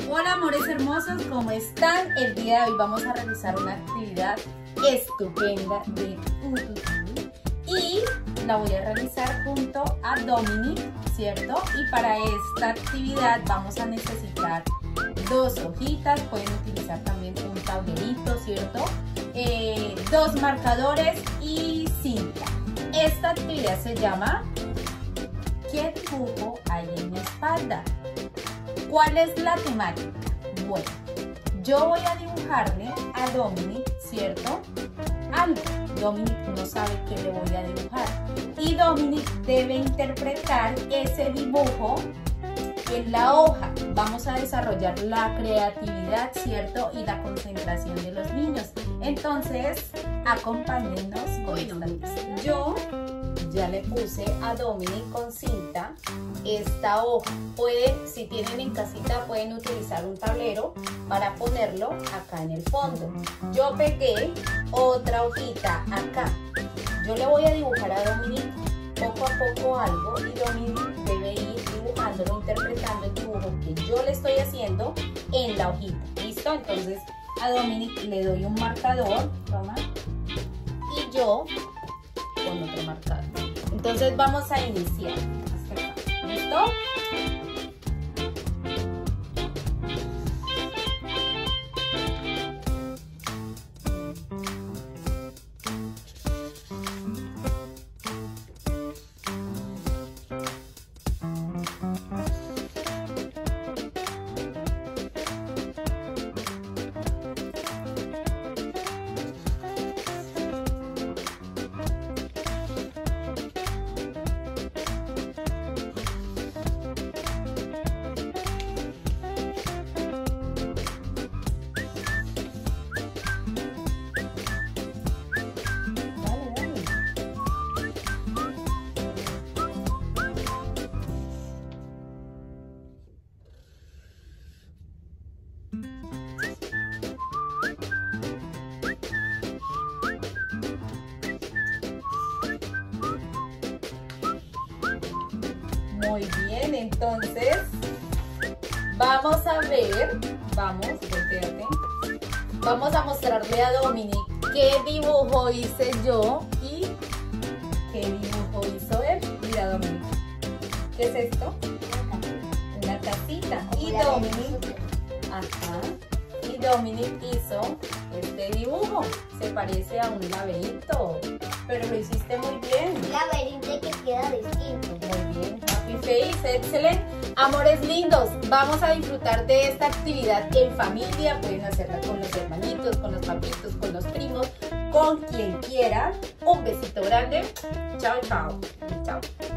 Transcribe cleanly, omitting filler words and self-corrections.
Hola amores hermosos, ¿cómo están? El día de hoy vamos a realizar una actividad estupenda de Ututu y la voy a realizar junto a Dominic, ¿cierto? Y para esta actividad vamos a necesitar 2 hojitas, pueden utilizar también un tablerito, ¿cierto? 2 marcadores y cinta. Esta actividad se llama ¿qué dibujo hay en mi espalda? ¿Cuál es la temática? Bueno, yo voy a dibujarle a Dominic, ¿cierto? Algo. Dominic no sabe qué le voy a dibujar. Y Dominic debe interpretar ese dibujo en la hoja. Vamos a desarrollar la creatividad, ¿cierto? Y la concentración de los niños. Entonces, acompáñennos con esta lista. Yo ya le puse a Dominic con cinta esta hoja. Si tienen en casita, pueden utilizar un tablero para ponerlo acá en el fondo. Yo pegué otra hojita acá. Yo le voy a dibujar a Dominic poco a poco algo y Dominic debe ir dibujándolo, interpretando el dibujo que yo le estoy haciendo en la hojita. ¿Listo? Entonces a Dominic le doy un marcador, toma, y yo con otro marcador. Entonces vamos a iniciar. ¿Listo? Muy bien, entonces vamos a ver, voltéate. Vamos a mostrarle a Dominic qué dibujo hice yo y qué dibujo hizo él. Mira, Dominic, ¿qué es esto? Una casita. Y Dominic hizo este dibujo. Se parece a un laberinto, pero lo hiciste muy bien. Un laberinto que queda distinto. Muy bien, happy face, excelente. Amores lindos, vamos a disfrutar de esta actividad en familia. Pueden hacerla con los hermanitos, con los papitos, con los primos, con quien quieran. Un besito grande. Chao, chao. Chao.